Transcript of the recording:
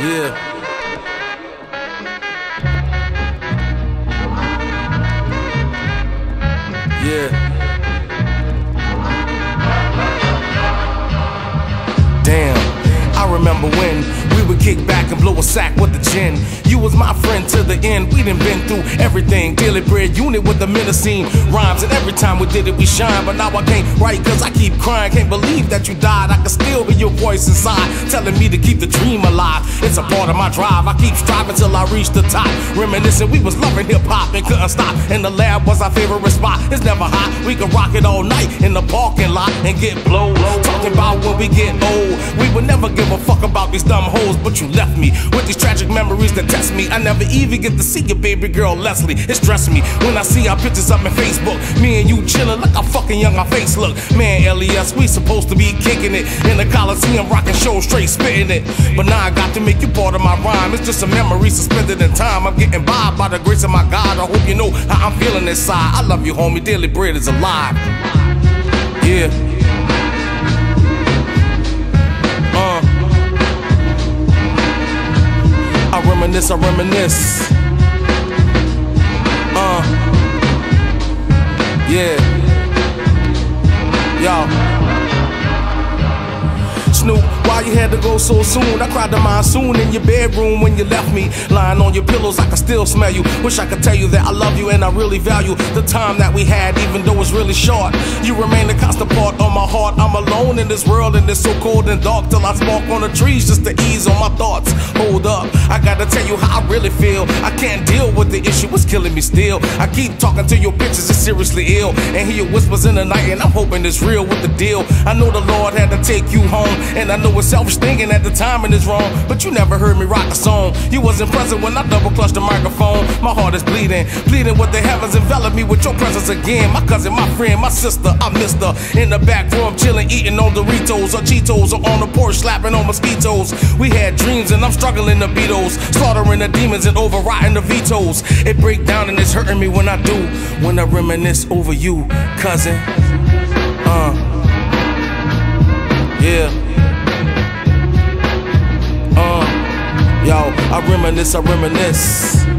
Yeah. Yeah. Damn, I remember when we would kick back and blow a sack with the gin. You was my friend to the end. We done been through everything. Daily bread unit with the menacing rhymes, and every time we did it, we shine. But now I can't write cause I keep crying. Can't believe that you died. I can still hear your voice inside telling me to keep the dream alive. It's a part of my drive. I keep striving till I reach the top. Reminiscing, we was loving hip-hop and couldn't stop. And the lab was our favorite spot. It's never hot. We could rock it all night in the parking lot and get blow. Talking about when we get old. We would never give a fuck about these dumb hoes, but you left me with these tragic memories that test me. I never even get to see your baby girl Leslie. It stressed me when I see our pictures up on Facebook. Me and you chillin', look how fucking young our face look. Man, LES, we supposed to be kicking it in the Coliseum, rocking shows, straight spitting it. But now I got to make you part of my rhyme. It's just a memory suspended in time. I'm getting by the grace of my God. I hope you know how I'm feeling inside. I love you, homie. Daily bread is alive. Yeah. I reminisce. Yeah. Yo. Snoop, why you had to go so soon? I cried the monsoon in your bedroom when you left me. Lying on your pillows, I can still smell you. Wish I could tell you that I love you and I really value the time that we had, even though it's really short. You remain a constant part of my heart. I'm alone in this world and it's so cold and dark till I spark on the trees just to ease on my thoughts. Hold up, I gotta tell you how I really feel. I can't deal with the issue, it's killing me still. I keep talking to your pictures, it's seriously ill. And hear whispers in the night and I'm hoping it's real with the deal. I know the Lord had to take you home, and I know it's selfish thinking at the timing is wrong, but you never heard me rock a song. You wasn't present when I double clutched the microphone. My heart is bleeding with the heavens. Envelop me with your presence again. My cousin, my friend, my sister, I missed her. In the back room, chilling, eating on Doritos or Cheetos, or on the porch, slapping on mosquitoes. We had dreams and I'm struggling to beat those. Slaughtering the demons and overriding the vetoes. It break down and it's hurting me when I do. When I reminisce over you, cousin. Yeah. Yo, I reminisce.